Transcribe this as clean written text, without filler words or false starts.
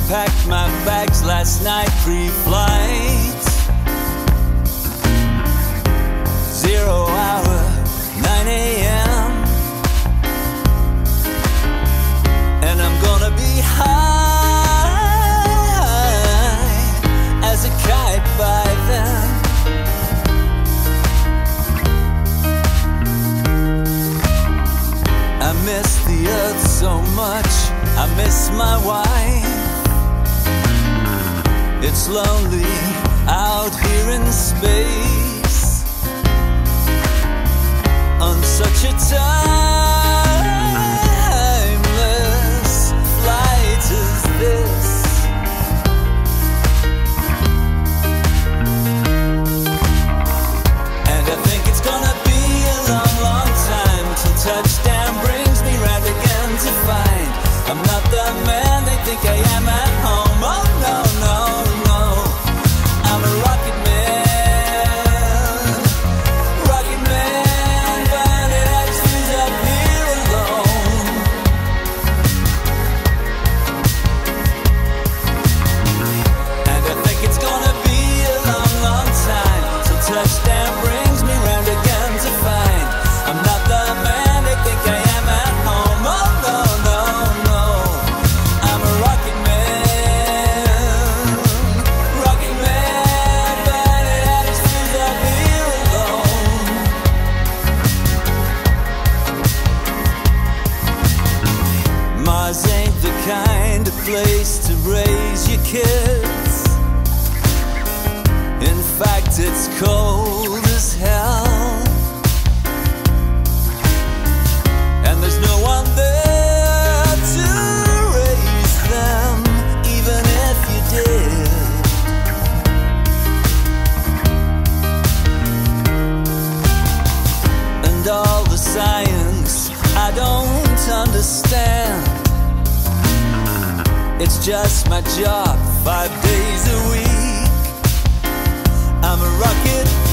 packed my bags last night pre-flight. 0 hour, 9 a.m. And I'm gonna be high as a kite by then. I miss the earth so much, I miss my wife. It's lonely out here in space on such a timeless flight as this. And I think it's gonna be a long, long time till touchdown brings me round again to find I'm not the man they think I am at home. Oh no, no, no, I'm a rocket man, but I choose up here alone. And I think it's gonna be a long, long time till touchdown brings me round again to find I'm not the man they think I am at home. Oh no, no, no, I'm a rocket man, but I choose up here alone. Mars ain't the kind of place to raise your kids. In fact, it's cold as hell, and there's no one there to raise them, even if you did. And all the science I don't understand. It's just my job 5 days a week. I'm a rocket